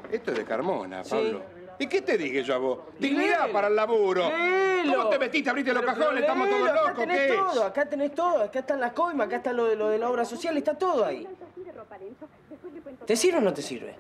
Esto es de Carmona, Pablo. Sí. ¿Y qué te dije yo a vos? Dignidad para el laburo. Léelo. ¿Cómo te metiste, abriste los cajones? Estamos todos Acá locos, tenés ¿qué es? todo, acá tenés todo. Acá están las coimas, acá está lo de la obra social, está todo ahí. ¿Te sirve o no te sirve?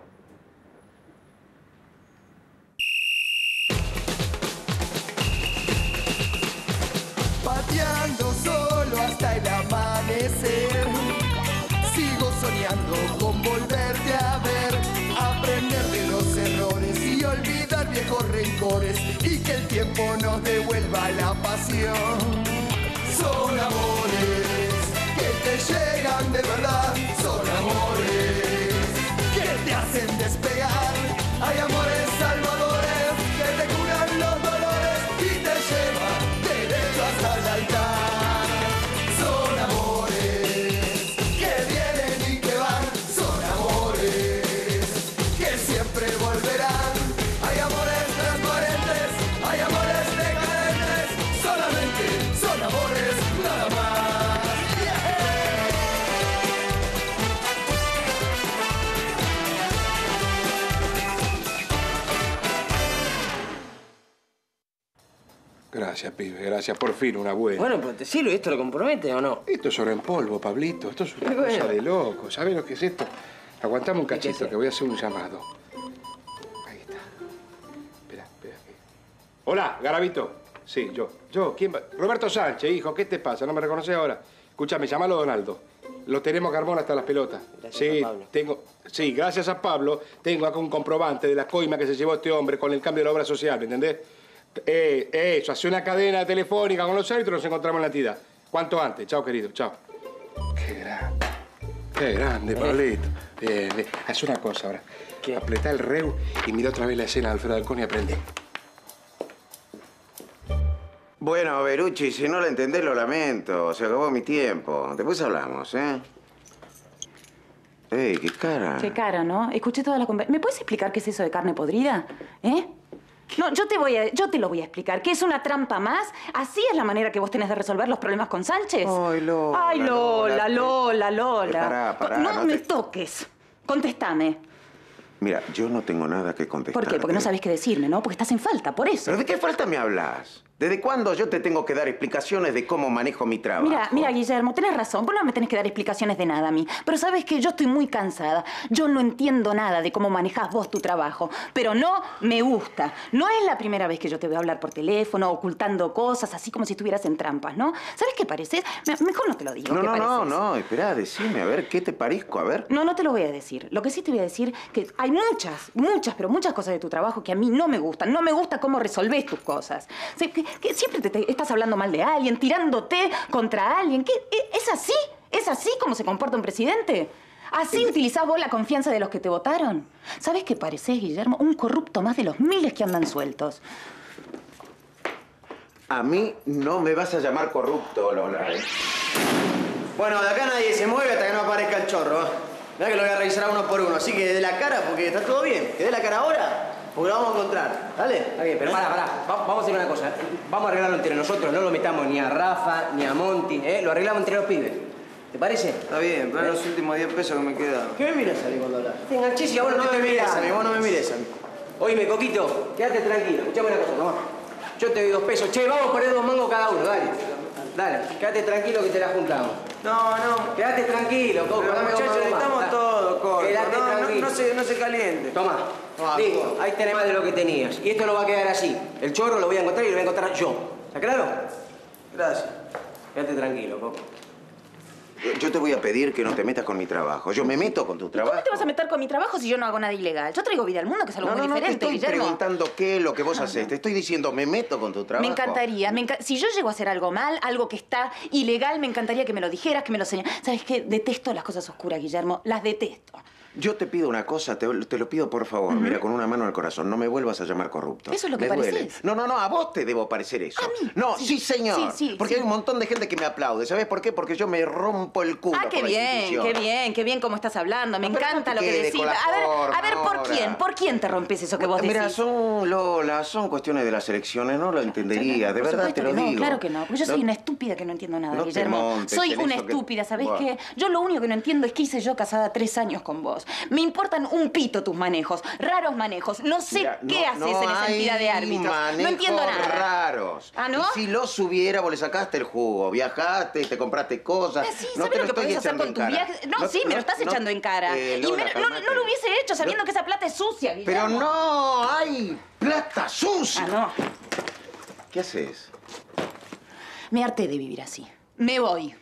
Pateando solo hasta el amanecer. Sigo soñando con volverte a ver, aprender de los errores y olvidar viejos rencores y que el tiempo nos devuelva la pasión. Son amores que te llegan de verdad, son amores que te hacen despegar. Hay amores salvadores que te curan los dolores y te llevan derecho hasta el altar. Son amores que vienen y que van, son amores que siempre volverán. Hay amores transparentes, hay amores decadentes, solamente son amores, nada más. Gracias, pibe, gracias. Por fin, una buena. Bueno, pero ¿te sirve? ¿Esto lo compromete o no? Esto es oro en polvo, Pablito. Esto es una Bueno. cosa de loco. ¿Sabés lo que es esto? Aguantame un ¿Qué cachito, hacer? que voy a hacer un llamado. Ahí está. Espera. Hola, Garavito. Sí, yo. ¿Quién va? Roberto Sánchez, hijo. ¿Qué te pasa? ¿No me reconoces ahora? Escúchame, llamalo Donaldo. Lo tenemos Carmona hasta las pelotas. Gracias a Pablo. Sí, gracias a Pablo, tengo acá un comprobante de la coima que se llevó este hombre con el cambio de la obra social, ¿me entendés? Eso, hace una cadena telefónica con los árbitros y nos encontramos en la entidad. ¿Cuánto antes? Chao, querido, chao. Qué grande, Pablito. Bien. Haz una cosa ahora. ¿Qué? Apretá el reu y mira otra vez la escena de Alfredo Alcón y aprende. Bueno, Berucci, si no la entendés, lo lamento. Se acabó mi tiempo. Después hablamos, ¿eh? ¡Ey, qué cara! Qué cara, ¿no? Escuché toda la conversación. ¿Me puedes explicar qué es eso de carne podrida? ¿Eh? No, yo te lo voy a explicar. ¿Qué es una trampa más? ¿Así es la manera que vos tenés de resolver los problemas con Sánchez? Ay, Lola. Ay, Lola. Pará, no no me te- toques. Contéstame. Mira, yo no tengo nada que contestar. ¿Por qué? Porque no sabés qué decirme, ¿no? Porque estás en falta, por eso. ¿Pero de qué falta me hablas? ¿Desde cuándo yo te tengo que dar explicaciones de cómo manejo mi trabajo? Mira, Guillermo, tenés razón. Vos no me tenés que dar explicaciones de nada a mí. Pero sabes que yo estoy muy cansada. Yo no entiendo nada de cómo manejás vos tu trabajo. Pero no me gusta. No es la primera vez que yo te voy a hablar por teléfono, ocultando cosas, así como si estuvieras en trampas, ¿no? ¿Sabes qué pareces? Mejor no te lo digo. No, espera, decime, a ver, ¿qué te parezco? A ver. No te lo voy a decir. Lo que sí te voy a decir que hay muchas cosas de tu trabajo que a mí no me gustan. No me gusta cómo resolvés tus cosas. O sea, que siempre te estás hablando mal de alguien, tirándote contra alguien. ¿Qué? ¿Es así? ¿Es así como se comporta un presidente? ¿Así utilizás vos la confianza de los que te votaron? ¿Sabés qué parecés, Guillermo? Un corrupto más de los miles que andan sueltos. A mí no me vas a llamar corrupto, Lola, ¿eh? Bueno, de acá nadie se mueve hasta que no aparezca el chorro. Mirá que lo voy a revisar uno por uno. Así que dé la cara porque está todo bien. Que dé la cara ahora porque lo vamos a encontrar. ¿Dale? Está bien, pero pará. Vamos a hacer una cosa. Vamos a arreglarlo entre nosotros. No lo metamos ni a Rafa, ni a Monty, ¿eh? Lo arreglamos entre los pibes. ¿Te parece? Está bien, pero los últimos 10 pesos que me quedan. ¿Qué me miras a mí cuando hablas? Te enganches y ahora No no te me estoy mires a mí, mirando. vos no me mires a mí. Oíme, Coquito, quédate tranquilo. Escuchame una cosa, tomá. Yo te doy 2 pesos. Che, vamos a poner 2 mangos cada uno, dale. Dale, quédate tranquilo que te la juntamos. No. Quédate tranquilo, Coco. Pero, dame 2 muchachos, mangos más. estamos Dale. todos cortos. Quédate tranquilo. No se caliente. Tomá. Listo, ahí tenés más de lo que tenías. Y esto no va a quedar así. El chorro lo voy a encontrar y lo voy a encontrar yo. ¿Está claro? Gracias. Quédate tranquilo, Coco. Yo te voy a pedir que no te metas con mi trabajo. Yo me meto con tu trabajo. ¿Cómo te vas a meter con mi trabajo si yo no hago nada ilegal? Yo traigo vida al mundo, que es algo muy No, diferente, te estoy Guillermo. preguntando qué es lo que vos haces. Te estoy diciendo, me meto con tu trabajo. Me encantaría. Si yo llego a hacer algo mal, algo que está ilegal, me encantaría que me lo dijeras, que me lo señalas. ¿Sabes qué? Detesto las cosas oscuras, Guillermo. Las detesto. Yo te pido una cosa, te lo pido por favor. Mira, con una mano al corazón, no me vuelvas a llamar corrupto. ¿Eso es lo que Me duele. pareces? No, a vos te debo parecer eso. ¿A mí? No, Sí. sí, señor. Sí, Porque sí. hay un montón de gente que me aplaude. ¿Sabes por qué? Porque yo me rompo el culo Ah, qué por la institución. qué bien cómo estás hablando. Me Pero no encanta te lo que quedes decís. con la A ver, forma ahora. ¿por quién te rompes eso que vos decís? Mira, son cuestiones de las elecciones, no lo entendería, de Por verdad supuesto te lo que no, digo. claro que no, porque yo soy una estúpida que no entiendo nada, no te Guillermo. montes Soy en una eso que- estúpida, ¿sabés Buah. qué? Yo lo único que no entiendo es que hice yo casada 3 años con vos. manejos. Me importan un pito tus manejos. Raros manejos. No sé Mira, qué haces en esa entidad de árbitros. No entiendo nada. Raros. ¿Ah, no? Y si los hubiera, vos le sacaste el jugo. Viajaste, te compraste cosas. Sí, no ¿sabes te lo que estoy podés hacer echando con en tu cara. viaje? No, sí, me lo estás echando en cara. Y Lola, no lo hubiese hecho sabiendo que esa plata es sucia, Pero Guillermo. no, hay plata sucia. Ah, no. ¿Qué haces? Me harté de vivir así. Me voy.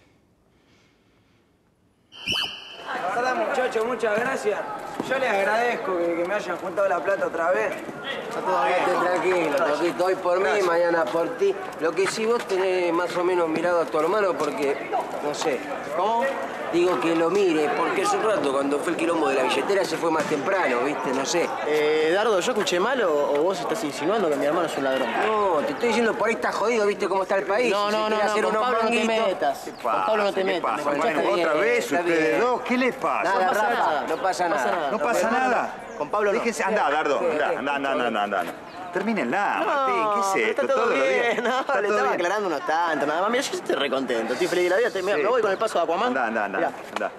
La verdad, muchachos, muchas gracias. Yo les agradezco que me hayan juntado la plata otra vez. Está todo bien. Tranquilo, Toquito, hoy por mí, mañana por ti. Lo que sí vos tenés más o menos mirado a tu hermano porque, no sé. ¿Cómo? Digo que lo mire, porque hace un rato cuando fue el quilombo de la billetera se fue más temprano, ¿viste? No sé. Dardo, ¿yo escuché mal o vos estás insinuando que mi hermano es un ladrón? No, te estoy diciendo por ahí está jodido, ¿viste cómo está el país? No, Si no, se no, quiere hacer con unos Pablo no te manguitos. metas. Con Pablo no te metas. pasa? Me escuchaste Bueno, bien. otra vez está ustedes bien. dos, ¿qué les pasa? Nada, pasa Rafa, nada. no pasa nada. ¿No pasa nada? Con Pablo no. Déjese, anda, Dardo, anda. Termínenla, Martín, ¿qué es esto? Está todo lo bien, no, Está le todo estaba bien. aclarando unos tantos, nada más. Mira, yo estoy recontento, estoy feliz de la vida. Mira, Sí. me voy con el paso de Aquaman. Anda. Mirá.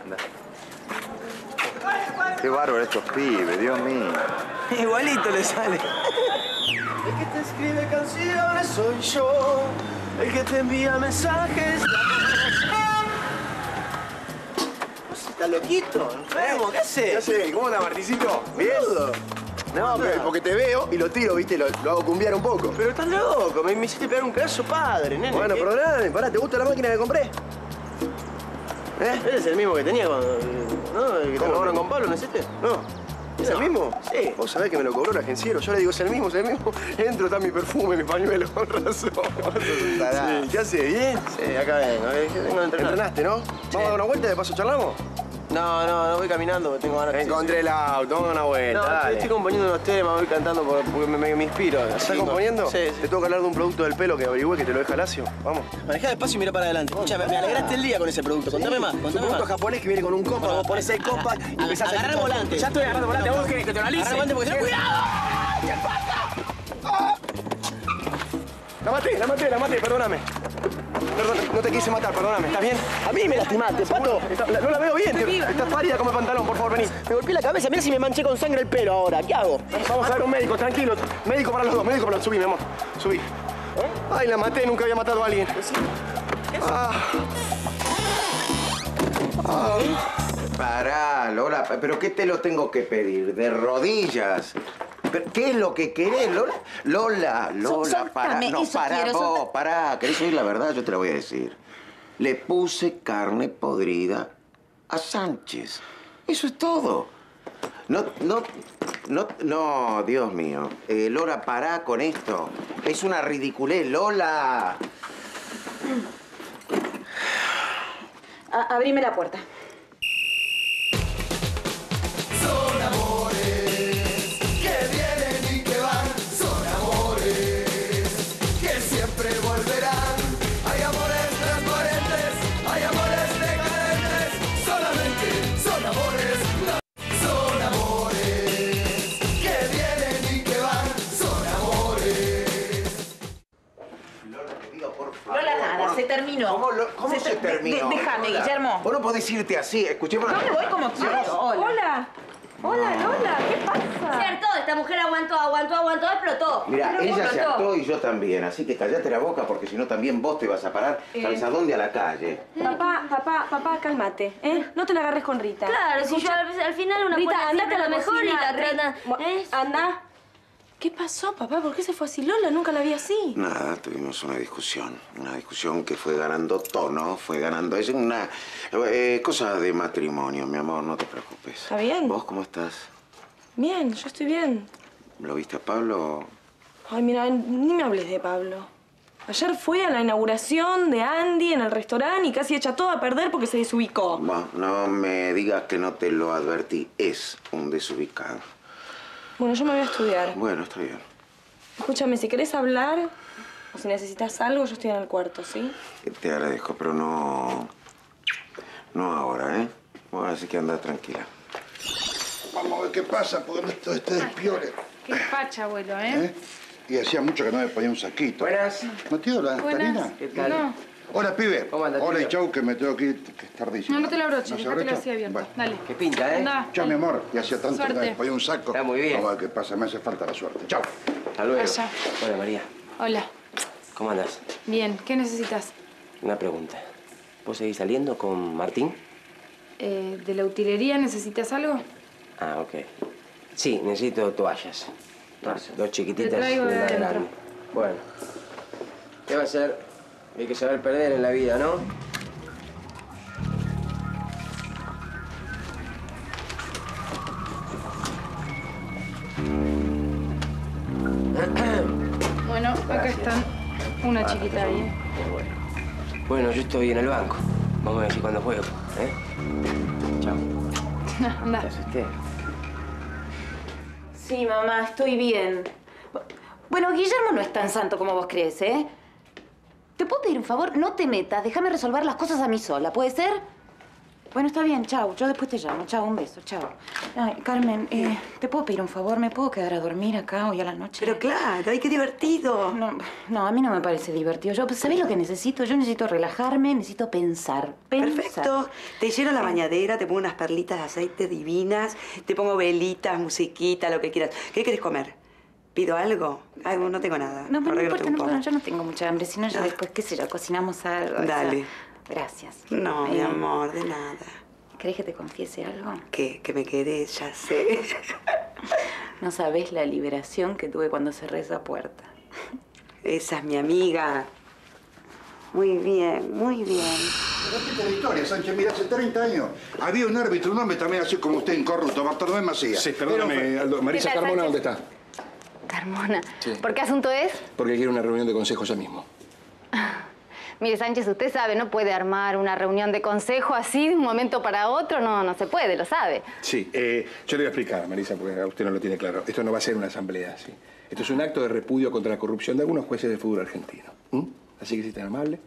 Qué bárbaro estos pibes, Dios mío. Igualito le sale. El que te escribe canciones soy yo. El que te envía mensajes. ¿Vos estás loquito? ¿Enfermo? ¿Qué haces? ¿Qué haces? ¿Cómo anda, Martincito? ¿Bien? No, pero porque te veo y lo tiro, ¿viste? Lo hago cumbiar un poco. Pero estás loco, me hiciste pegar un craso padre, nene. Bueno, ¿Qué? perdóname, pará, ¿te gusta la máquina que compré? Ese es el mismo que tenía cuando... ¿No? El que te ¿Cómo? robaron con Pablo, ¿no es este? No. ¿Es el mismo? Sí. Vos sabés que me lo cobró el agenciero. Yo le digo, es el mismo, es el mismo. Entro, está mi perfume, mi pañuelo, con razón. Sí, ¿qué haces? ¿Bien? Sí, acá vengo. Vengo a entrenar. ¿Entrenaste, no? ¿Vamos a dar una vuelta y de paso charlamos? No, voy caminando porque tengo ganas de... Encontré el auto, vamos a dar una vuelta, No, dale. estoy componiendo unos temas, voy cantando porque me inspiro. ¿Estás componiendo? Sí. Te tengo que hablar de un producto del pelo que averigüé que te lo deja lacio. Vamos. Manejá despacio y mira para adelante. Escuchame, me alegraste el día con ese producto. Contame más, Es un contame producto más. japonés que viene con un compact, vos pones el compact y empezás a... Agarrá el volante. Ya estoy agarrando el volante, vos querés que te lo analice. Agarrá el volante porque... ¡Cuidado! La maté, perdóname. Perdón, no te quise matar, perdóname. ¿Estás bien? A mí me lastimaste, pato. No la veo bien. Estás pálida como el pantalón, por favor, vení. Me golpeé la cabeza, mira si me manché con sangre el pelo ahora. ¿Qué hago? Vamos a ver un médico, tranquilo. Médico para los dos, médico para los dos. Subí, mi amor. Subí. Ay, la maté, nunca había matado a alguien. Pará, Lola, ¿pero qué te lo tengo que pedir? ¿De rodillas? ¿Pero ¿qué es lo que querés, Lola? Lola, pará. Soltame, No, eso pará, quiero, vos, pará. ¿Querés oír la verdad? Yo te la voy a decir. Le puse carne podrida a Sánchez. Eso es todo. No, Dios mío. Lola, pará con esto. Es una ridiculez, Lola. Abrime la puerta. Son amores que vienen y que van, son amores que siempre volverán. Hay amores transparentes, hay amores decadentes, solamente son amores. Son amores que vienen y que van, son amores. Lola, te pido por favor. Lola, nada, se terminó. ¿Cómo se terminó? Déjame, Lola? Guillermo. Vos no podés irte así. Escuchemos. No me voy como quiero. Hola. Hola, Lola, ¿qué pasa? Se hartó, esta mujer aguantó, explotó. Mira, Pero ella se explotó. hartó y yo también, así que callate la boca porque si no también vos te vas a parar. ¿Sabes a dónde? A la calle. Papá, cálmate, ¿eh? No te la agarres con Rita. Claro, si yo al final una Rita, puede andate a la mejor y la cocina, trata... ¿Eh? Anda. ¿Qué pasó, papá? ¿Por qué se fue así Lola? Nunca la vi así. Nada, tuvimos una discusión que fue ganando tono, fue ganando... Es una cosa de matrimonio, mi amor, no te preocupes. ¿Está bien? ¿Vos cómo estás? Bien, yo estoy bien. ¿Lo viste a Pablo? Ay, mira, ni me hables de Pablo. Ayer fui a la inauguración de Andy en el restaurante y casi echa todo a perder porque se desubicó. Bueno, no me digas que no te lo advertí. Es un desubicado. Bueno, yo me voy a estudiar. Bueno, está bien. Escúchame, si querés hablar o si necesitas algo, yo estoy en el cuarto, ¿sí? Te agradezco, pero no ahora, ¿eh? Ahora sí que anda tranquila. Vamos a ver qué pasa, porque esto está despiole. Qué facha, abuelo, ¿eh? Y hacía mucho que no me ponía un saquito. Buenas. ¿No, tío, la Buenas. Karina? ¿Qué tal? No. Hola, pibe. ¿Cómo andas, Hola, tío? y chau, que me tengo que ir, que es tardísimo. No, no te lo abroches, ¿No se déjatelo abrocha? así abierto. Bueno. Dale. Qué pinta, ¿eh? Anda. Chao, mi amor. Y hacía tanto Suerte. que me ponía un saco. Está muy bien. Vamos a ver qué pasa. Me hace falta la suerte. Chao. Hasta luego. Vaya. Hola, María. Hola. ¿Cómo andas? Bien, ¿qué necesitas? Una pregunta. ¿Vos seguís saliendo con Martín? ¿De la utilería necesitas algo? Ah, ok. Sí, necesito toallas. Dos chiquititas Te traigo y de una adentro. grande. Bueno. ¿Qué va a ser? Hay que saber perder en la vida, ¿no? Bueno, acá Gracias. están. Una chiquita ahí. Bueno, yo estoy en el banco. Vamos a ver si cuando juego, ¿eh? Chao. Anda. ¿Te asusté? Sí, mamá, estoy bien. Bueno, Guillermo no es tan santo como vos crees, ¿eh? ¿Te puedo pedir un favor? No te metas, déjame resolver las cosas a mí sola, ¿puede ser? Bueno, está bien, chao. Yo después te llamo. Chao, un beso, chao. Ay, Carmen, ¿te puedo pedir un favor? ¿Me puedo quedar a dormir acá hoy a la noche? Pero claro, ay, qué divertido. No, a mí no me parece divertido. ¿Sabés lo que necesito? Yo necesito relajarme, necesito pensar. Perfecto. Te lleno la bañadera, te pongo unas perlitas de aceite divinas, te pongo velitas, musiquita, lo que quieras. ¿Qué quieres comer? ¿Pido algo? Ay, no tengo nada. No, pero no Arréglate importa, un poco. yo no tengo mucha hambre. Si no, ya después, qué sé yo, cocinamos algo. Dale. Gracias. No, mi amor, de nada. ¿Querés que te confiese algo? ¿Qué? Que me querés, ya sé. No sabés la liberación que tuve cuando cerré esa puerta. Esa es mi amiga. Muy bien, muy bien. Repite la historia, Sánchez. Mira, hace 30 años había un árbitro, un hombre también así como usted, incorrupto, Bartolomé Macías. Sí, perdóname, Aldo. Marisa ¿Qué tal, Carmona, Sánchez? ¿dónde está? Carmona. Sí. ¿Por qué asunto es? Porque quiere una reunión de consejo ya mismo. Mire, Sánchez, usted sabe, no puede armar una reunión de consejo así de un momento para otro. No se puede, lo sabe. Sí, yo le voy a explicar, Marisa, porque a usted no lo tiene claro. Esto no va a ser una asamblea, ¿sí? Esto es un acto de repudio contra la corrupción de algunos jueces del fútbol argentino. Así que si tan amable.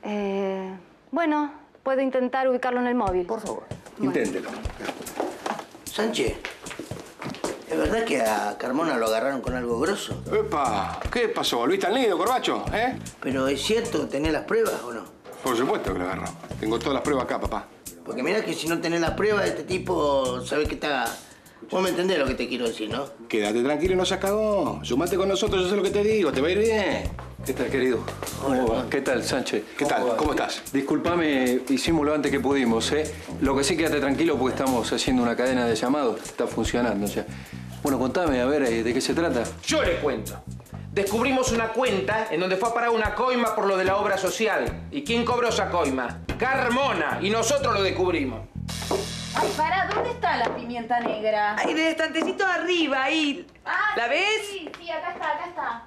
Bueno, puedo intentar ubicarlo en el móvil. Por favor, inténtelo. Sánchez, ¿es verdad que a Carmona lo agarraron con algo grosso? ¡Epa! ¿Qué pasó? ¿Volviste al nido, Corbacho? Pero ¿es cierto? ¿Tenés las pruebas o no? Por supuesto que lo agarramos. Tengo todas las pruebas acá, papá. Porque mirá que si no tenés las pruebas, este tipo, sabés que está... Vos me entendés lo que te quiero decir, ¿no? Quédate tranquilo y no seas cagón. Sumate con nosotros, yo sé lo que te digo. Te va a ir bien. ¿Qué tal, querido? ¿Cómo va? ¿Qué tal, Sánchez? ¿Qué tal? ¿Cómo estás? Disculpame, hicimos lo antes que pudimos, ¿eh? Lo que sí, quédate tranquilo porque estamos haciendo una cadena de llamados. Está funcionando ya. Bueno, contame, a ver, ¿de qué se trata? Yo le cuento. Descubrimos una cuenta en donde fue a parar una coima por lo de la obra social. ¿Y quién cobró esa coima? Carmona. Y nosotros lo descubrimos. Ay, pará, ¿dónde está la pimienta negra? Ahí, en el estantecito arriba, ahí. ¿La ves? Sí, acá está.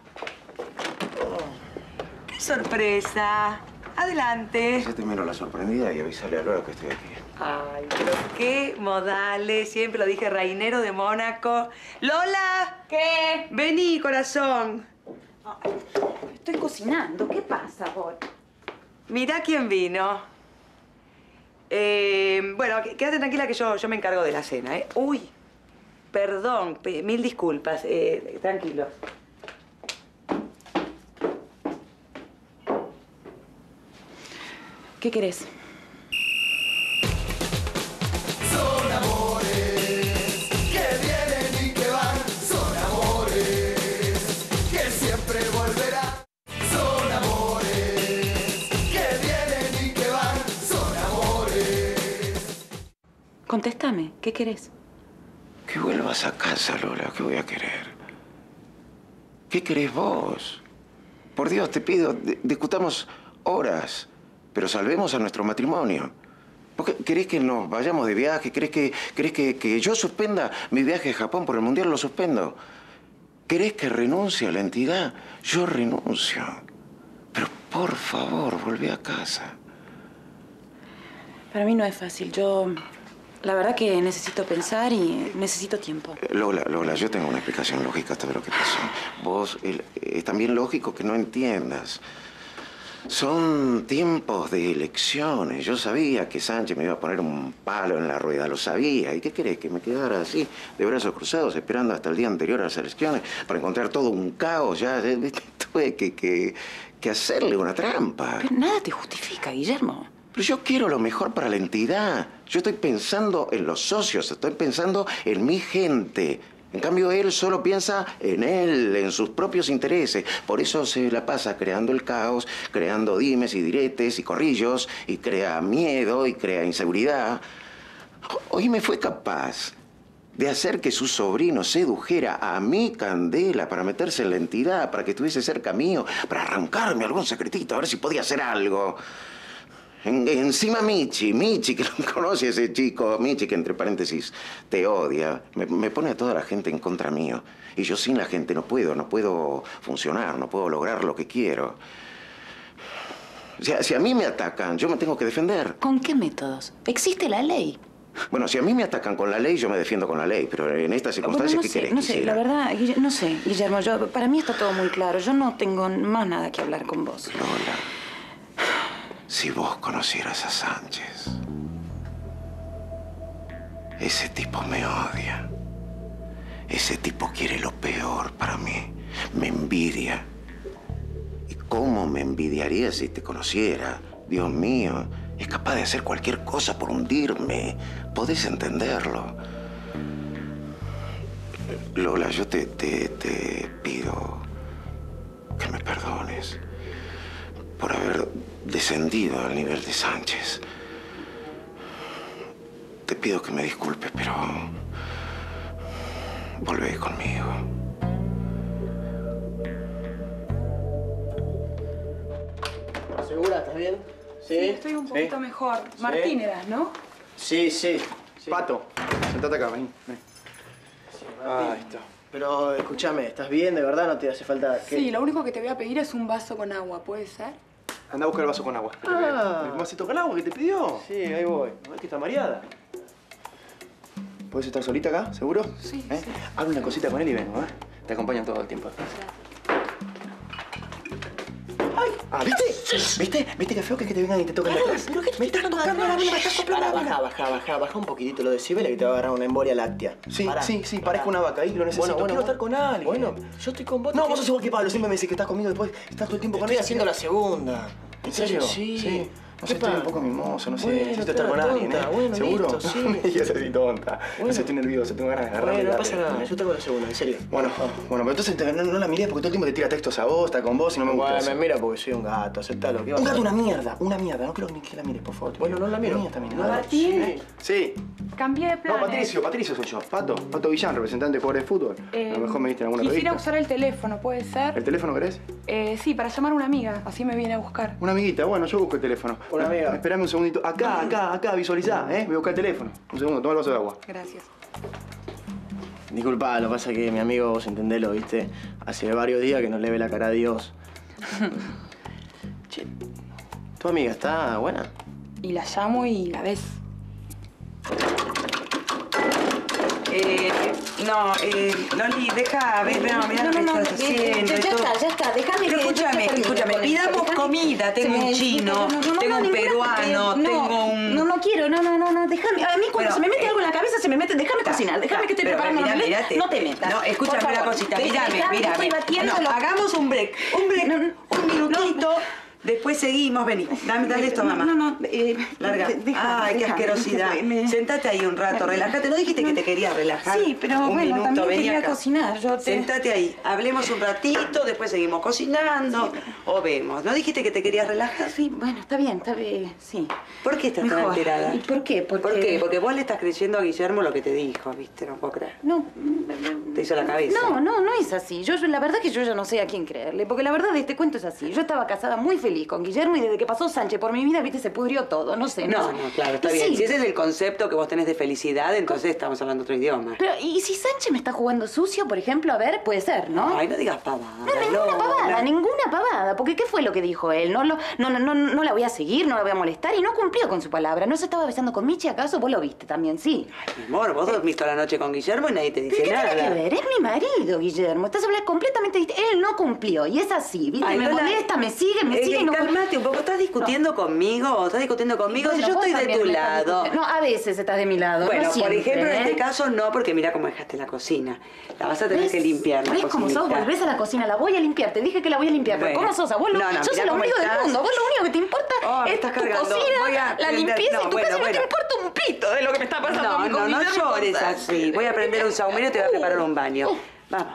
¡Qué sorpresa! Adelante. Hacete menos la sorprendida y avísale a Lola que estoy aquí. Ay, pero qué modales. Siempre lo dije, Rainero de Mónaco. ¡Lola! ¿Qué? Vení, corazón. Estoy cocinando. ¿Qué pasa, vos? Mirá quién vino. Bueno, quédate tranquila que yo me encargo de la cena, ¿eh? Uy, perdón, mil disculpas. Tranquilo. ¿Qué querés? Son amores que vienen y que van. Son amores que siempre volverán. Son amores que vienen y que van. Son amores. Contéstame, ¿qué querés? Que vuelvas a casa, Lola. ¿Qué voy a querer? ¿Qué querés vos? Por Dios, te pido, discutamos horas, pero salvemos a nuestro matrimonio. ¿Por qué querés que nos vayamos de viaje? ¿Querés que yo suspenda mi viaje a Japón por el Mundial? Lo suspendo. ¿Querés que renuncie a la entidad? Yo renuncio. Pero por favor, volvé a casa. Para mí no es fácil. La verdad que necesito pensar y necesito tiempo. Lola, yo tengo una explicación lógica hasta de lo que pasó. Vos, es también lógico que no entiendas. Son tiempos de elecciones. Yo sabía que Sánchez me iba a poner un palo en la rueda, lo sabía. ¿Y qué querés? Que me quedara así, de brazos cruzados, esperando hasta el día anterior a las elecciones para encontrar todo un caos. Ya tuve que hacerle una trampa. Pero nada te justifica, Guillermo. Pero yo quiero lo mejor para la entidad. Yo estoy pensando en los socios, estoy pensando en mi gente. En cambio, él solo piensa en él, en sus propios intereses. Por eso se la pasa creando el caos, creando dimes y diretes y corrillos, y crea miedo y crea inseguridad. Hoy me fue capaz de hacer que su sobrino sedujera a mi Candela para meterse en la entidad, para que estuviese cerca mío, para arrancarme algún secretito, a ver si podía hacer algo. Encima Michi, que lo conoce ese chico, Michi, que entre paréntesis te odia, me pone a toda la gente en contra mío. Y yo sin la gente no puedo funcionar, no puedo lograr lo que quiero. O sea, si a mí me atacan, yo me tengo que defender. ¿Con qué métodos? Existe la ley. Bueno, si a mí me atacan con la ley, yo me defiendo con la ley. Pero en estas circunstancias, Bueno, ¿qué querés? No sé, la verdad, no sé, Guillermo, para mí está todo muy claro. Yo no tengo más nada que hablar con vos. Lola. Si vos conocieras a Sánchez, ese tipo me odia. Ese tipo quiere lo peor para mí. Me envidia. ¿Y cómo me envidiaría si te conociera? Dios mío, es capaz de hacer cualquier cosa por hundirme. ¿Podés entenderlo? Lola, yo te pido que me perdones por haber descendido al nivel de Sánchez. Te pido que me disculpes, pero volvé conmigo. ¿Segura? ¿Estás bien? Sí. Estoy un poquito mejor. Martín eras, ¿no? Sí. Pato, sentate acá, vení. Ahí está. Pero escúchame, ¿estás bien? ¿De verdad no te hace falta? Sí, lo único que te voy a pedir es un vaso con agua, ¿puede ser? Anda a buscar el vaso con agua. Ah. ¿El vasito con agua que te pidió? Sí, ahí voy. ¿No ves que está mareada? ¿Puedes estar solita acá? ¿Seguro? Sí. Hablo una cosita con él y vengo, ¿eh? Te acompañan todo el tiempo. ¡Ay! Ah, ¿viste? ¿Viste? ¿Viste qué feo que te vengan y te toquen de atrás? ¿Pero qué me estás tocando la mano? Me estás soplando la mano. Baja un poquitito los decibeles que te va a agarrar una embolia láctea. Sí, parezco una vaca ahí, lo necesito. Quiero estar con alguien. Bueno, yo estoy con vos. No, vos sos igual que Pablo, siempre me decís que estás conmigo, después estás todo el tiempo con él. Estoy haciendo la segunda. ¿En serio? Sí. No sé, estoy un poco mimoso, no sé, Bueno, necesito estar con alguien, ¿eh? Bueno, ¿seguro? listo, sí. No me digas así tonta. No sé, estoy nervioso, tengo ganas de agarrarle. Bueno, no pasa nada, yo te hago la segunda, en serio. Bueno, pero entonces no la miré porque todo el tiempo te tira textos a vos, está con vos y no me gusta eso. Bueno, me mira porque soy un gato, aceptalo. Un gato, una mierda, no quiero ni que la mires, por favor. Bueno, no la miro. Mía también. Martín. Sí. Cambié de planes. No, Patricio soy yo. Pato Villán, representante de jugadores de fútbol. A lo mejor me viste en alguna Quisiera revista. usar el teléfono, ¿puede ser? ¿El teléfono querés? Sí, para llamar a una amiga, así me viene a buscar. Una amiguita, bueno, yo busco el teléfono. Una amiga. Esperame un segundito. Acá, visualizá, ¿eh? Voy a buscar el teléfono. Un segundo, toma el vaso de agua. Gracias. Disculpa, lo que pasa es que mi amigo, vos entendelo, ¿viste? Hace varios días que no le ve la cara a Dios. Che, ¿tu amiga está buena? Y la llamo y la ves. Loli, deja, ver, mira lo que estás haciendo. Ya está, déjame Pero escúchame, pidamos comida, tengo un chino, tengo un peruano, tengo un... No quiero, déjame. A mí cuando se me mete algo en la cabeza, se me mete, déjame cocinar, déjame que esté preparando la omelette, no te metas. No, escúchame una cosita, mírame. No, hagamos un break, un minutito. Después seguimos, vení. Dale esto, mamá. Larga. Ay, qué asquerosidad. Sentate ahí un rato, relájate. ¿No dijiste que te querías relajar? Sí, pero un bueno, minuto, también vení quería acá. cocinar. Sentate ahí. Hablemos un ratito, después seguimos cocinando o vemos. ¿No dijiste que te querías relajar? Sí, bueno, está bien, sí. ¿Por qué estás tan alterada? ¿Y por qué? ¿Por qué? Porque vos le estás creyendo a Guillermo lo que te dijo, ¿viste? No puedo creer. No. Te hizo la cabeza. No es así. La verdad que yo ya no sé a quién creerle. Porque la verdad de este cuento es así. Yo estaba casada muy feliz con Guillermo y desde que pasó Sánchez por mi vida, viste, se pudrió todo. No sé. No, claro, está bien. Sí. Si ese es el concepto que vos tenés de felicidad, entonces estamos hablando otro idioma. Pero, ¿y si Sánchez me está jugando sucio, por ejemplo? A ver, puede ser, ¿no? Ay, no digas pavada. Ninguna pavada. Porque ¿qué fue lo que dijo él? No la voy a seguir, no la voy a molestar y no cumplió con su palabra. ¿No se estaba besando con Michi acaso? Vos lo viste también, sí. Ay, mi amor, vos dormiste la noche con Guillermo y nadie te dice ¿Qué nada. tiene que ver? Es mi marido, Guillermo. Estás hablando completamente distinto. Él no cumplió y es así, ¿viste? Ay, me molesta, me sigue bueno. Cálmate un poco. ¿Estás discutiendo conmigo? ¿Estás discutiendo conmigo? Bueno, Si yo vos estoy de también tu me estás lado. discutiendo. No, a veces estás de mi lado. Bueno, no siempre, por ejemplo, en este ¿eh? caso no, porque mira cómo dejaste la cocina. La vas a tener que limpiar, la ¿Ves cómo sos? cocinita. Volvés a la cocina, la voy a limpiar. Te dije que la voy a limpiar. Pero Bueno. ¿cómo sos, abuelo? No, no, yo soy mirá lo cómo único del estás. mundo. Vos lo único que te importa Oh, me es estás tu cargando. Voy cocina, a la prender- limpieza no, y tu bueno, casa. No bueno. te importa un pito de lo que me está pasando a mí con mi vida, llores importa. así. Voy a prender un saumerio y te voy a preparar un baño. Vamos.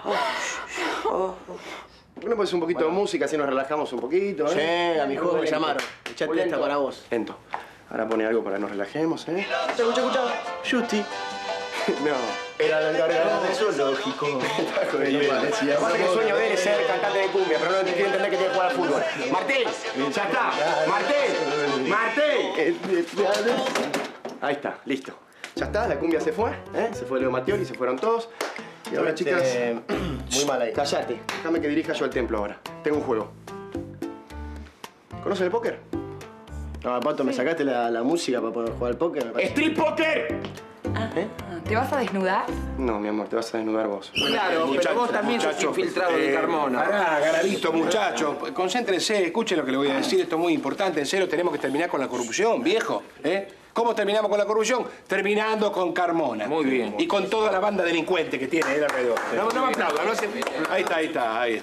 ¿Por qué no pones un poquito de música así nos relajamos un poquito, Sí, a mi juego me llamaron. Echate esta para vos. Lento. Ahora pone algo para que nos relajemos, ¿eh? Escucha. Justi. No. Era la encargada de zoológico. Aparte que el sueño de él es ser cantante de cumbia, pero no quiere entender que tiene que jugar al fútbol. ¡Martín! ¡Ya está! ¡Martín! ¡Martín! Ahí está, listo. Ya está, la cumbia se fue, ¿eh? Se fue Leo Mattioli, se fueron todos. Y ahora, chicas... Muy mal ahí. Cállate. Déjame que dirija yo el templo ahora. Tengo un juego. ¿Conocen el póker? No, Pato, me sacaste la música para poder jugar al póker. ¡Street Poker! ¿Te vas a desnudar? No, mi amor, te vas a desnudar vos. Claro, pero vos también sos infiltrado de Carmona. Pará, Garavito, muchachos. Concéntrense, escuchen lo que les voy a decir. Esto es muy importante. En serio, tenemos que terminar con la corrupción, viejo. ¿Cómo terminamos con la corrupción? Terminando con Carmona. Muy bien. Y con toda la banda delincuente que tiene ahí alrededor. No me aplaudan, no se... Ahí está. Ahí.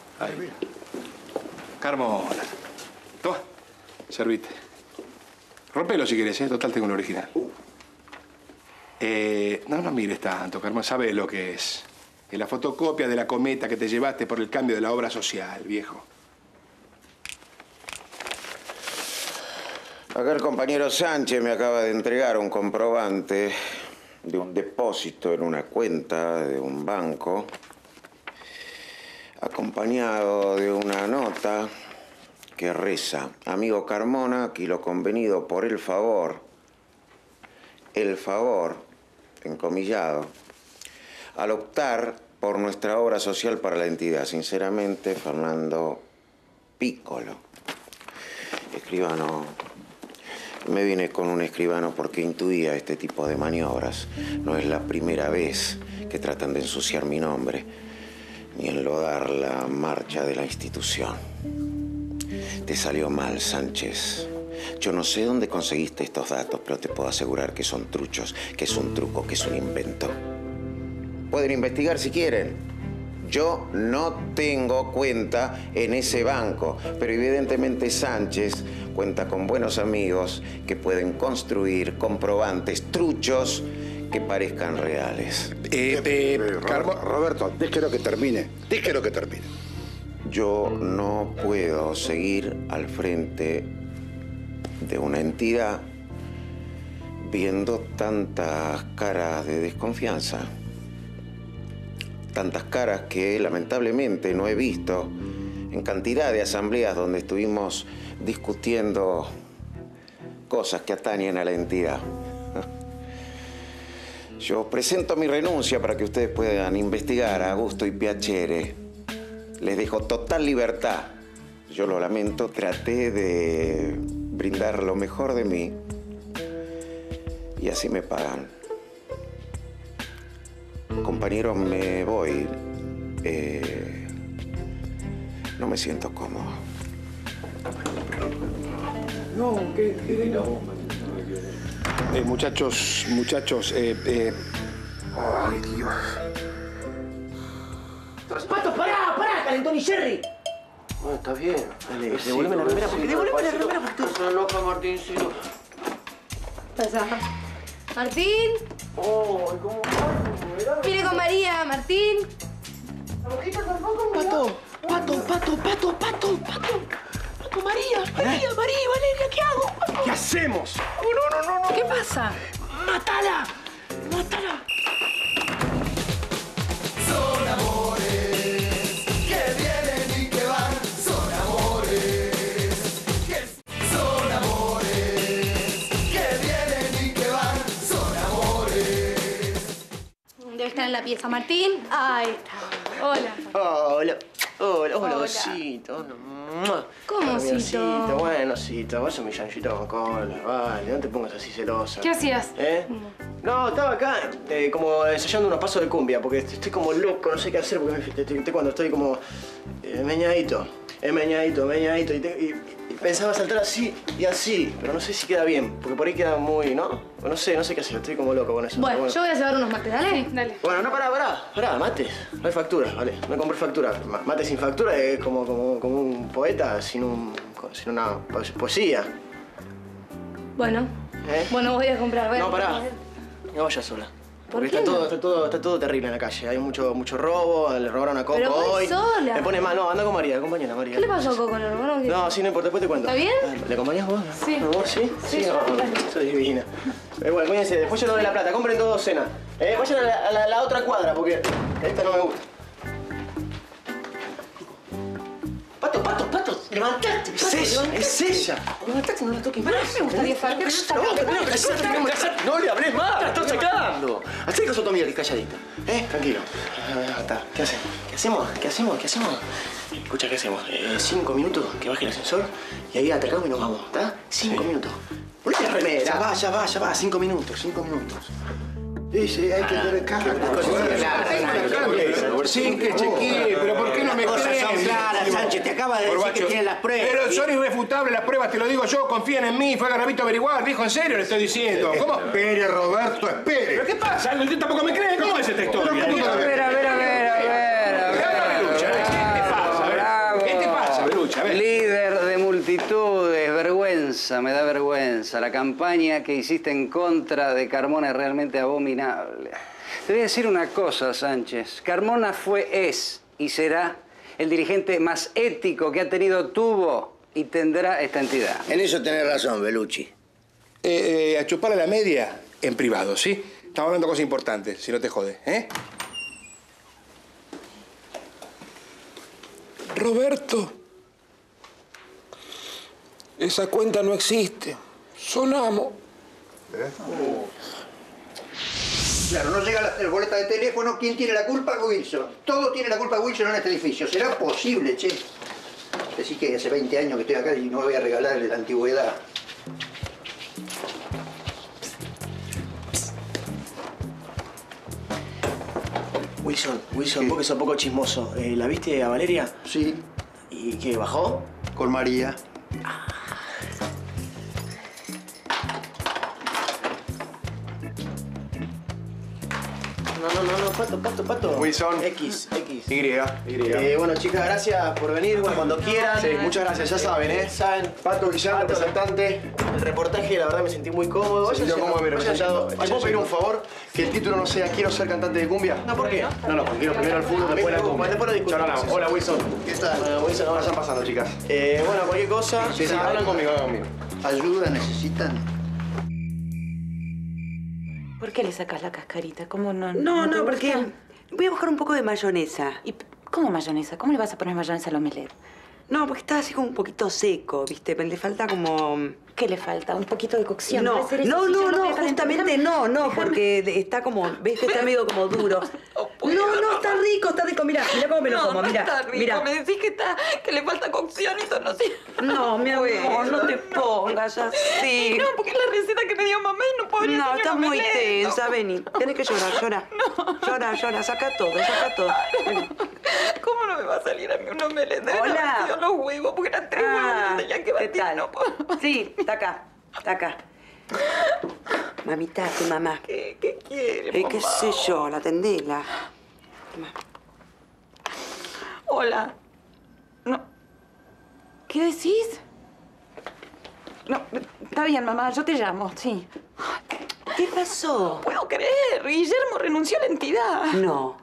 Carmona. Toma, servite. Rompelo si querés, total tengo el original. No mires tanto, Carmona. Sabes lo que es. Es la fotocopia de la cometa que te llevaste por el cambio de la obra social, viejo. Acá el compañero Sánchez me acaba de entregar un comprobante de un depósito en una cuenta de un banco, acompañado de una nota que reza: amigo Carmona, aquí lo convenido por el favor, encomillado, al optar por nuestra obra social para la entidad. Sinceramente, Fernando Piccolo. Escribano. Me vine con un escribano porque intuía este tipo de maniobras. No es la primera vez que tratan de ensuciar mi nombre, ni enlodar la marcha de la institución. Te salió mal, Sánchez. Yo no sé dónde conseguiste estos datos, pero te puedo asegurar que son truchos, que es un truco, que es un invento. Pueden investigar si quieren. Yo no tengo cuenta en ese banco, pero evidentemente Sánchez cuenta con buenos amigos que pueden construir comprobantes truchos que parezcan reales. Roberto, déjelo que termine. Yo no puedo seguir al frente de una entidad viendo tantas caras de desconfianza. Tantas caras que lamentablemente no he visto en cantidad de asambleas donde estuvimos discutiendo cosas que atañen a la entidad. Yo presento mi renuncia para que ustedes puedan investigar a gusto y piacere. Les dejo total libertad. Yo lo lamento, traté de brindar lo mejor de mí y así me pagan. Compañeros, me voy. No me siento cómodo. No, ¿qué no? Muchachos. Ay, Dios. Pato, pará, calentón y Jerry. No, está bien. Dale, Devuélveme la remera porque tú sos loco, Martíncito. Pasa. Martín. Oh, ¿cómo? Vine con María, Martín. Pato, María, Valeria, ¿qué hago? ¿Qué hacemos? No. ¿Qué pasa? ¡Mátala! Son amores que vienen y que van. Son amores que vienen y que van. Son amores. Debe estar en la pieza, Martín. Ahí está. Hola. Hola. Hola, osito. ¿Cómo, osito? Bueno, osito, vos sos mi chanchito con cola. Vale, no te pongas así celosa. ¿Qué hacías? No, estaba acá como ensayando unos pasos de cumbia, porque estoy como loco, no sé qué hacer, porque cuando estoy como meñadito, y pensaba saltar así y así, pero no sé si queda bien, porque por ahí queda muy, ¿no? No sé qué hacer, estoy como loco con eso. Bueno, yo voy a llevar unos mates, ¿dale? Sí, dale. Bueno, no, pará, mates. No hay factura, ¿vale? No compré factura. Mate sin factura es como un poeta sin una poesía. Bueno. Bueno, voy a comprar, ¿ves? No, pará. No vayas sola. Porque qué está todo terrible en la calle. Hay mucho robo, le robaron a Coco Pero voy hoy. sola. Me pone mal. No, anda con María, acompañala a María. ¿Qué le pasó a Coco, hermano? No, sí, no importa, después te cuento. ¿Está bien? ¿Le acompañás vos? Sí. ¿Vos sí? Sí, no, soy divina. Bueno, cuídense, después yo no doy la plata. Compren dos docenas. Vayan a la otra cuadra, porque esta no me gusta. Pato, levantate. Es ella. Levantate, no la toques más. Me gustaría saber. No le hables más, la estás sacando. Hacé caso a tu amiga que es calladita. Tranquilo. Está. ¿Qué hacemos? ¿Qué hacemos? Escucha, ¿qué hacemos? 5 minutos que baje el ascensor y ahí atacamos y nos vamos, ¿está? 5 minutos. Ponete la remera. Ya va. 5 minutos. Sí, hay que tener calma. Sí, que chequeé, pero ¿por qué no me cosas son claras, Sánchez, te acaba de decir que tiene las pruebas. Pero son irrefutables las pruebas, te lo digo yo, confían en mí, fue Garavito a averiguar, viejo, en serio le estoy diciendo. ¿Cómo? Espere, Roberto, espere. ¿Pero qué pasa? ¿Usted tampoco me cree? ¿Cómo es esta historia? A ver. ¿Qué te pasa, Belucha? Líder de multitudes, vergüenza, me da vergüenza. La campaña que hiciste en contra de Carmona es realmente abominable. Te voy a decir una cosa, Sánchez. Carmona es y será el dirigente más ético que ha tuvo y tendrá esta entidad. En eso tenés razón, Belucci. A chuparle la media en privado, ¿sí? Estamos hablando de cosas importantes, si no te jode, ¿eh? Roberto, esa cuenta no existe. Sonamos. Claro, no llega el boleta de teléfono. ¿Quién tiene la culpa? Wilson. Todo tiene la culpa Wilson en este edificio. ¿Será posible, che? Decís que hace 20 años que estoy acá y no me voy a regalarle la antigüedad. Wilson, vos que sos poco chismoso. ¿La viste a Valeria? Sí. ¿Y qué, bajó? Con María. No, Pato. Wilson. X. Y. Bueno, chicas, gracias por venir. Bueno, cuando quieran. Sí, muchas gracias, ya saben, Saben. Pato Villar, representante. El reportaje, la verdad, me sentí muy cómodo. Se sintió cómodo mi representado. ¿Te puedo pedir un favor? Que el título no sea quiero ser cantante de cumbia. No, ¿por qué? No, porque quiero primero el fútbol, después la cumbia. Después lo discutimos. Ya hablamos. Hola, Wilson. ¿Qué tal? Wilson, ahora Vayan pasando, chicas. Bueno, cualquier cosa. Sí, hablan conmigo. ¿Ayuda necesitan? ¿Por qué le sacas la cascarita? ¿Cómo no? No, porque voy a buscar un poco de mayonesa. ¿Y cómo mayonesa? ¿Cómo le vas a poner mayonesa al omelette? No, porque está así como un poquito seco, ¿viste? Le falta como... ¿Qué le falta? ¿Un poquito de cocción? No, justamente no, porque está como... ¿Ves que está medio como duro? No, está rico. Mirá cómo me lo como, mirá. Está rico. Mirá. Me decís que le falta cocción y eso no sé. No, mi amor, no te pongas así. No, porque es la receta que me dio mamá y no podría No, hacer estás un muy omelette. tensa, vení. Tenés que llorar. Llora, saca todo. Vení. ¿Cómo no me va a salir a mí un omelette? Deben Hola. haber sido los huevos, porque eran 3 huevos que tenía que batir. ¿Qué tal? No puedo. Sí, está acá. Mamita, tu mamá. ¿Qué quiere, mamá? Qué sé yo, la atendela. Toma. Hola. No. ¿Qué decís? No, está bien, mamá, yo te llamo, sí. ¿Qué pasó? No puedo creer. Guillermo renunció a la entidad. No.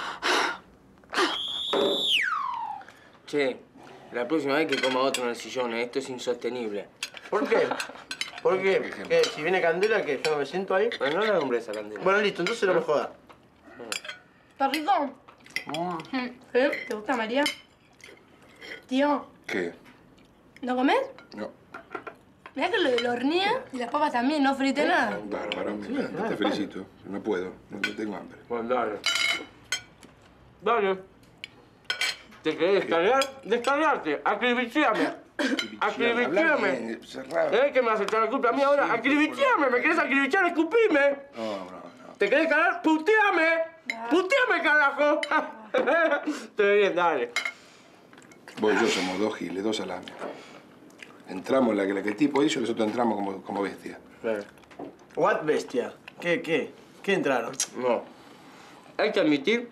Che, la próxima vez que coma otro en el sillón, esto es insostenible. ¿Por qué? ¿Por qué? ¿Qué? Si viene Candela, ¿qué? ¿Yo no me siento ahí? Pero no la nombré esa Candela. Bueno, listo, entonces no me jodas. ¿Está rico? ¿Te gusta, María? Tío, ¿Qué? ¿no comés? No. Mirá que lo hornea y las papas también, no frité nada. Bárbaro, te felicito. No puedo, no tengo hambre. Bueno, dale. ¿Te querés descargar? Descargarte. Acribicheame. Acribicheame. ¿Qué me vas a echar la culpa a mí ahora? Acribicheame. ¿Me querés acribichar? Escupime. No. ¿Te querés cargar? ¡Puteame! ¡Puteame, carajo! Estoy bien, dale. Vos y yo somos dos giles, dos salames. Entramos la que el tipo hizo y nosotros entramos como bestia. ¿What bestia? ¿Qué entraron? No. Hay que admitir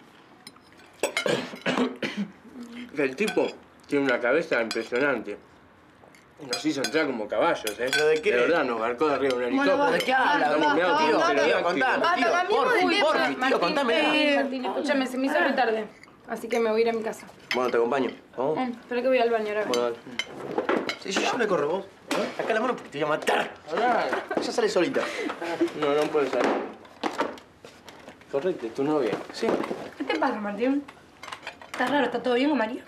que el tipo tiene una cabeza impresionante. Y nos hizo entrar como caballos, ¿eh? ¿Pero de qué? De verdad, nos barcó de arriba de un helicóptero. Bueno, ¿de qué habla? Tío, contame, tío, contame. Martín, escúchame, se me hizo muy tarde. Así que me voy a ir a mi casa. Bueno, te acompaño. ¿Vamos? Espera que voy al baño ahora. Bueno, dale. Sí, yo me corro, vos. Acá la mano porque te voy a matar. Ya sale solita. No puede salir. Correcto, ¿tu novia? Sí. ¿Qué te pasa, Martín? ¿Estás raro? ¿Está todo bien con María?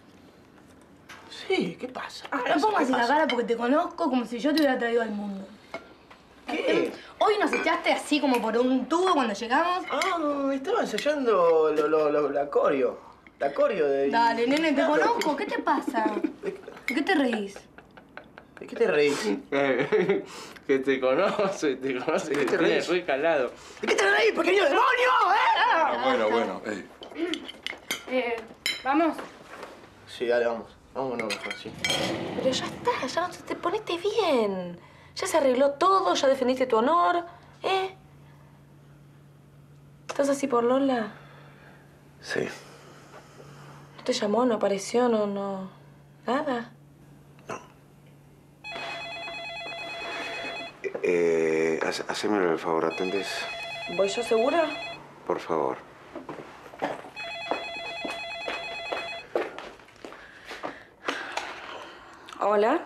Sí, ¿qué pasa? No pongas la cara porque te conozco como si yo te hubiera traído al mundo. ¿Qué? Hoy nos echaste así como por un tubo cuando llegamos. Estaba ensayando la coreo. La coreo de... Dale, nene, te conozco. ¿Qué te pasa? ¿De qué te reís? ¿De qué te reís? Que te conoce, ¿De qué te reís? Soy calado. ¿De qué te reís, pequeño demonio, Bueno. ¿Vamos? Sí, dale, vamos. Vámonos mejor, sí. Pero ya está, ya te ponete bien. Ya se arregló todo, ya defendiste tu honor, ¿eh? ¿Estás así por Lola? Sí. ¿No te llamó, no apareció, no? ¿Nada? Hacémelo el favor, ¿atendés? ¿Voy yo segura? Por favor. Hola.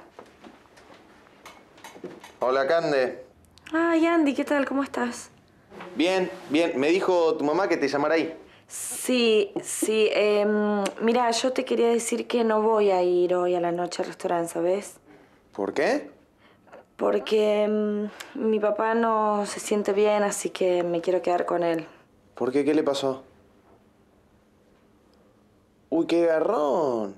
Hola, Cande. Ay, Andy, ¿qué tal? ¿Cómo estás? Bien. Me dijo tu mamá que te llamara ahí. Sí. Mira, yo te quería decir que no voy a ir hoy a la noche al restaurante, ¿sabes? ¿Por qué? Porque mi papá no se siente bien, así que me quiero quedar con él. ¿Por qué? ¿Qué le pasó? Uy, qué garrón.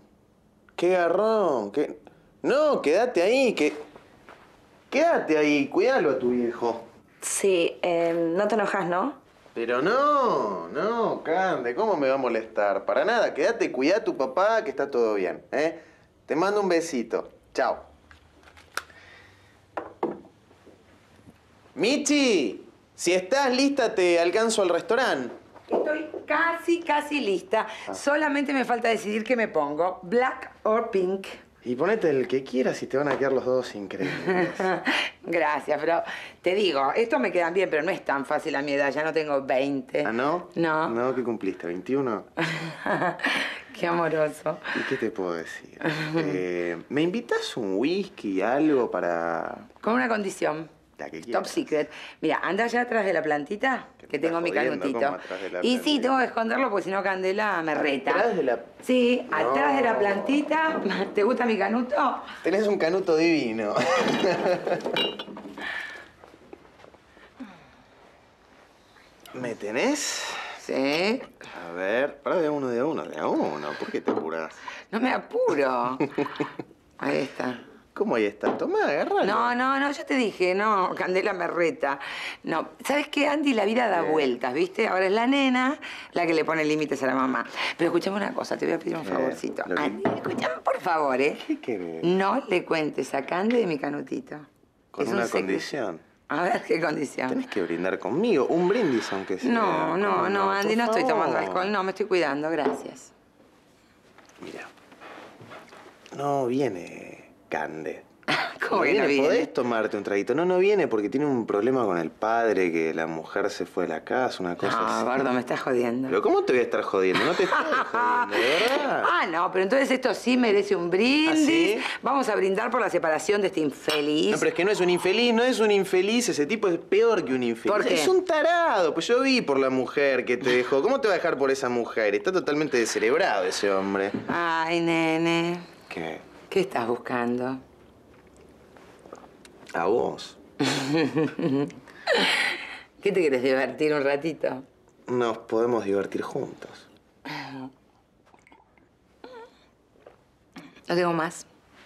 No, quédate ahí, Quédate ahí, cuídalo a tu viejo. Sí, no te enojas, ¿no? Pero no, Cande, ¿cómo me va a molestar? Para nada, quédate, cuidá a tu papá, que está todo bien, ¿eh? Te mando un besito. Chao. Michi, si estás lista, te alcanzo al restaurante. Estoy casi lista. Solamente me falta decidir qué me pongo, black or pink. Y ponete el que quieras y te van a quedar los dos increíbles. Gracias, pero te digo, estos me quedan bien, pero no es tan fácil a mi edad, ya no tengo 20. ¿Ah, no? No. No, ¿qué cumpliste? ¿21? Qué amoroso. ¿Y qué te puedo decir? ¿Me invitas un whisky, algo para...? Con una condición. La que quieras. Top secret. Mira, anda allá atrás de la plantita, que tengo mi canutito. ¿Cómo atrás de la Y sí, plantita? tengo que esconderlo porque si no Candela me reta. ¿Atrás de la...? Sí, No. atrás de la plantita. ¿Te gusta mi canuto? Tenés un canuto divino. ¿Me tenés? Sí. A ver, pará de a uno. ¿Por qué te apurás? No me apuro. Ahí está. ¿Cómo ahí está? Tomá, agárralo. No, yo te dije, no, Candela me reta. No, ¿sabes qué, Andy? La vida da vueltas, ¿viste? Ahora es la nena la que le pone límites a la mamá. Pero escúchame una cosa, te voy a pedir un favorcito. Andy, escúchame, por favor, ¿eh? ¿Qué querés? No le cuentes a Candy de mi canutito. Con Es un una secreto. condición. A ver, ¿qué condición? Tenés que brindar conmigo. Un brindis, aunque sea. No, Andy, no estoy tomando alcohol. No, me estoy cuidando, gracias. Mira. No viene Cande. ¿Cómo que no viene? Podés tomarte un traguito. No viene porque tiene un problema con el padre, que la mujer se fue de la casa, una cosa así. Gordo, me estás jodiendo. ¿Pero cómo te voy a estar jodiendo? No te estoy jodiendo, de verdad. No, pero entonces esto sí merece un brindis. ¿Ah, sí? Vamos a brindar por la separación de este infeliz. No, pero es que no es un infeliz, ese tipo es peor que un infeliz. ¿Por qué? Es un tarado, pues yo vi por la mujer que te dejó. ¿Cómo te va a dejar por esa mujer? Está totalmente descerebrado ese hombre. Ay, nene. ¿Qué? ¿Qué estás buscando? A vos. ¿Qué te querés divertir un ratito? Nos podemos divertir juntos. No tengo más.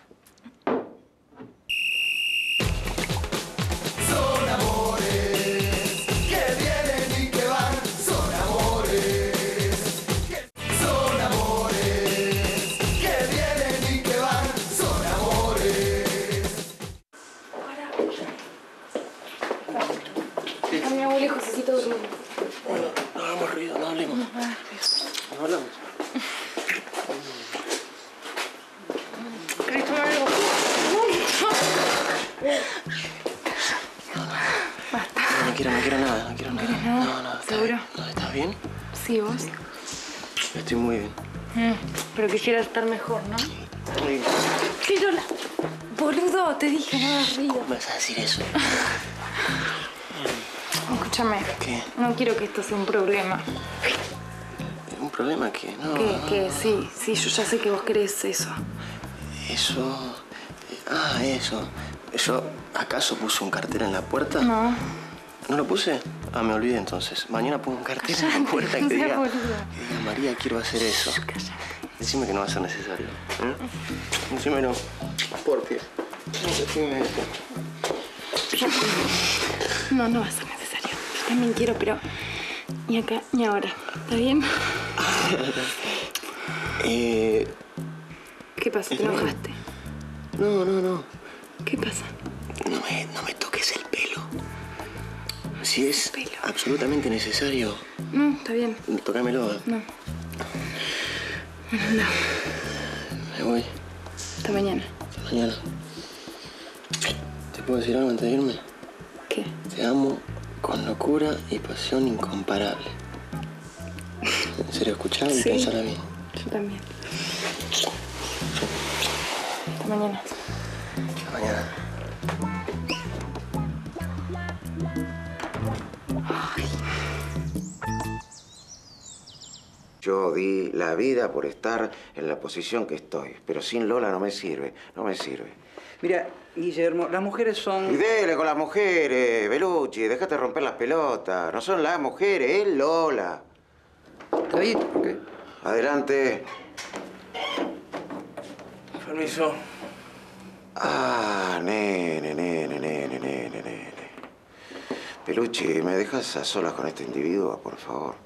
Son amores que vienen y que van. Son amores. Son amores que vienen y que van. Son amores. A mi abuelo y Josecito durmiendo. Bueno, no hagamos ruido, no hablemos. No hablamos. ¿Querés tomar algo? Basta. No quiero nada, no quiero nada. ¿Querés nada? No, no. ¿Seguro? No, ¿estás bien? Sí, vos. Estoy muy bien. Pero quisiera estar mejor, ¿no? Muy bien. Pero boludo, te dije, no hagas ruido. ¿Cómo vas a decir eso? Escúchame. ¿Qué? No quiero que esto sea un problema. ¿Un problema qué? No. Que sí, yo ya sé que vos querés eso. Eso... eso. ¿Yo acaso puse un cartel en la puerta? No. ¿No lo puse? Ah, me olvidé entonces. Mañana pongo un cartel en la puerta que diga, María, quiero hacer eso. Decime que no va a ser necesario. Decímelo. Porque... Decime eso. No va a ser necesario. Yo también quiero, pero... Ni acá ni ahora. ¿Está bien? ¿Qué pasa? ¿Te enojaste? No. ¿Qué pasa? No me toques el pelo. Si es absolutamente necesario, No, está bien. tócamelo. No. Bueno, anda. Me voy. Hasta mañana. Hasta mañana. ¿Te puedo decir algo antes de irme? ¿Qué? Te amo con locura y pasión incomparable. En serio, escuchá y pensala bien. Yo también. Hasta mañana. Hasta mañana. Yo di la vida por estar en la posición que estoy, pero sin Lola no me sirve, Mira, Guillermo, las mujeres son... Y dele con las mujeres, Belucci, dejate romper las pelotas. No son las mujeres, es Lola. ¿Está bien? Ok. Adelante. Permiso. Ah, nene. Belucci, ¿me dejas a solas con este individuo, por favor?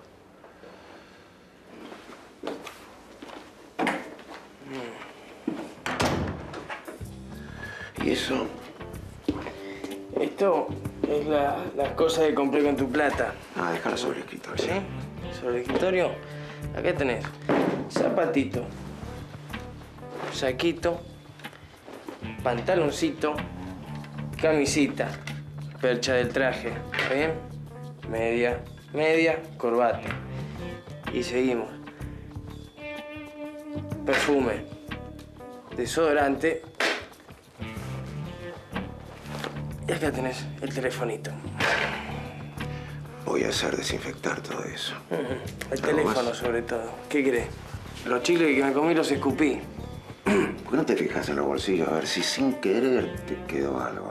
¿Y eso? Esto es las cosas que compré con tu plata. Ah, déjala sobre el escritorio. ¿Sí? ¿Sobre el escritorio? Acá tenés zapatito, saquito, pantaloncito, camisita, percha del traje, ¿está bien? Media, corbata. Y seguimos. Perfume, desodorante. Y acá tenés el telefonito. Voy a hacer desinfectar todo eso. El teléfono, sobre todo. ¿Qué querés? Los chicles que me comí los escupí. ¿Por qué no te fijas en los bolsillos a ver si sin querer te quedó algo?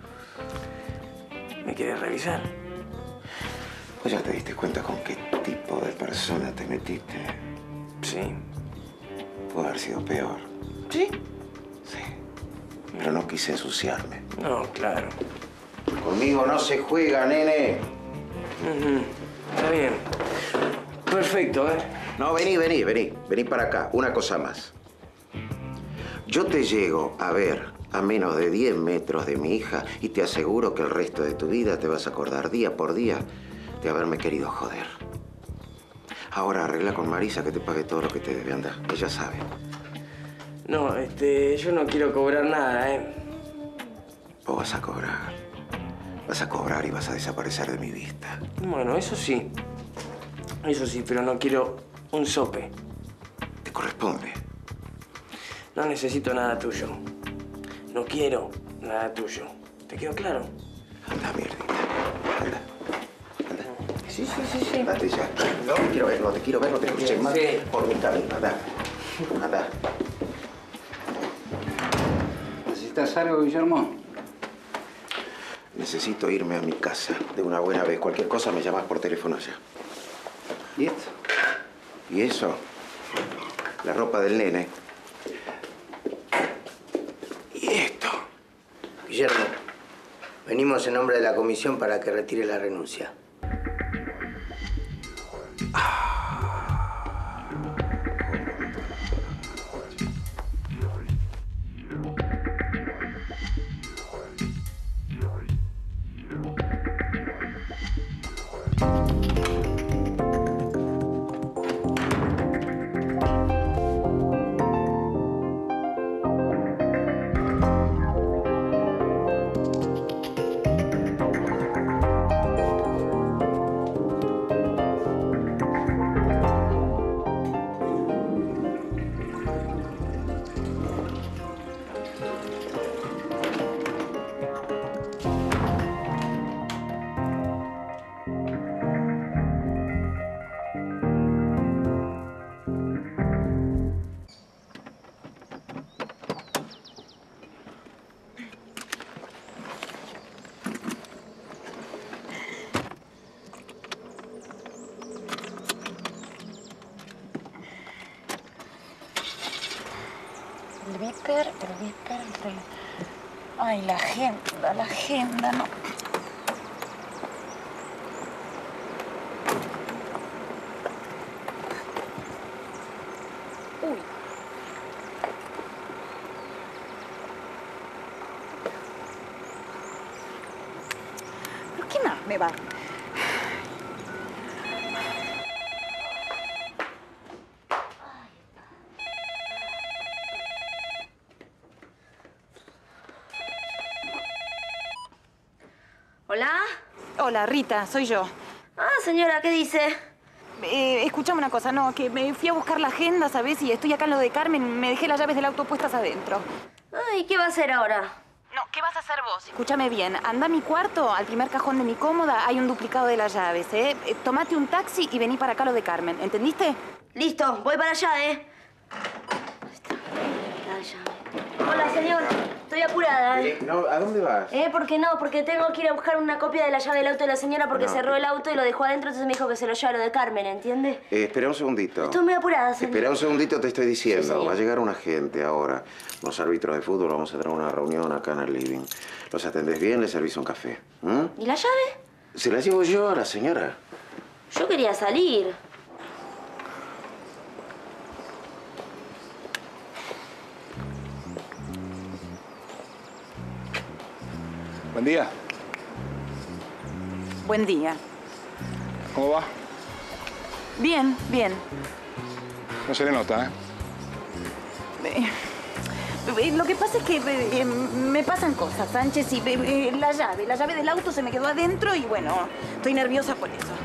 ¿Me querés revisar? Pues ya te diste cuenta con qué tipo de persona te metiste. Sí. Pudo haber sido peor. ¿Sí? Sí. Pero no quise ensuciarme. No, claro. Conmigo no se juega, nene. Está bien. Perfecto, ¿eh? No, vení para acá. Una cosa más. Yo te llego a ver a menos de 10 metros de mi hija y te aseguro que el resto de tu vida te vas a acordar día por día de haberme querido joder. Ahora arregla con Marisa que te pague todo lo que te debe, anda. Ella sabe. No, yo no quiero cobrar nada, ¿eh? Vos vas a cobrar. Vas a cobrar y vas a desaparecer de mi vista. Bueno, eso sí. Eso sí, pero no quiero un sope. Te corresponde. No necesito nada tuyo. No quiero nada tuyo. ¿Te quedó claro? Anda, mierdita. Anda. Sí. Andate ya. No te quiero ver, no te escuché más por mi camino. Anda. ¿Necesitas algo, Guillermo? Necesito irme a mi casa de una buena vez. Cualquier cosa me llamas por teléfono allá. ¿Y esto? ¿Y eso? La ropa del nene. Venimos en nombre de la comisión para que retire la renuncia. El viper. Ay, la agenda, no. Uy. ¿Pero qué más me va? ¿Hola? Hola, Rita, soy yo. Ah, señora, ¿qué dice? Escuchame una cosa, no, que me fui a buscar la agenda, ¿sabes? Y estoy acá en lo de Carmen, me dejé las llaves del auto puestas adentro. Ay, ¿qué va a hacer ahora? No, ¿qué vas a hacer vos? Escúchame bien, anda a mi cuarto, al primer cajón de mi cómoda, hay un duplicado de las llaves, ¿eh? Tomate un taxi y vení para acá a lo de Carmen, ¿entendiste? Listo, voy para allá, ¿eh? Ahí está, la llave. Hola, señor. Estoy apurada, ¿eh? No, ¿a dónde vas? ¿Por qué no? Porque tengo que ir a buscar una copia de la llave del auto de la señora porque cerró el auto y lo dejó adentro, entonces me dijo que se lo lleva a lo de Carmen, ¿entiende? Espera un segundito. Estoy muy apurada, señor. Espera un segundito, te estoy diciendo. Sí, señor. Va a llegar una gente ahora, unos árbitros de fútbol, vamos a tener una reunión acá en el living. Los atendés bien, les servís un café. ¿Y la llave? Se la llevo yo a la señora. Yo quería salir. Buen día. Buen día. ¿Cómo va? Bien, bien. No se le nota, Lo que pasa es que me pasan cosas, Sánchez, y la llave del auto se me quedó adentro y bueno, estoy nerviosa por eso.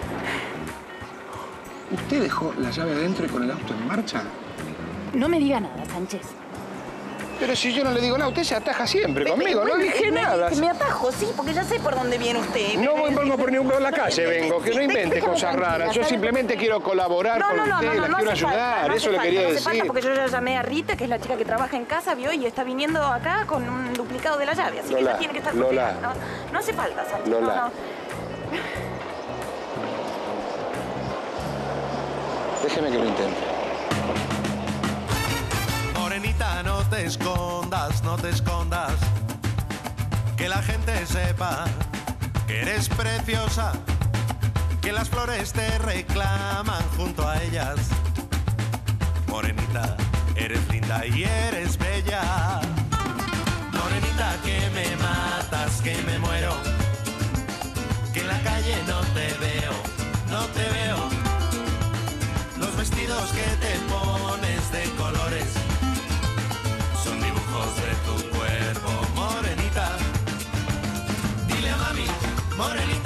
¿Usted dejó la llave adentro y con el auto en marcha? No me diga nada, Sánchez. Pero si yo no le digo nada, usted se ataja siempre conmigo. No dije nada. Me atajo, sí, porque ya sé por dónde viene usted. No vengo por ningún lado en la calle, vengo. Que no invente cosas raras. Yo simplemente quiero colaborar con usted, la quiero ayudar. Eso le quería decir. No hace falta, porque yo ya llamé a Rita, que es la chica que trabaja en casa, vio, y está viniendo acá con un duplicado de la llave. Así que ella tiene que estar confiada. No hace falta, Sánchez. Lola. Déjeme que lo intente. Morenita, no te escondas, no te escondas. Que la gente sepa que eres preciosa. Que las flores te reclaman junto a ellas. Morenita, eres linda y eres bella. Morenita, que me matas, que me muero. Que en la calle no te veo, no te veo. Los vestidos que te pones de colores son dibujos de tu cuerpo, morenita. Dile a mami, morenita.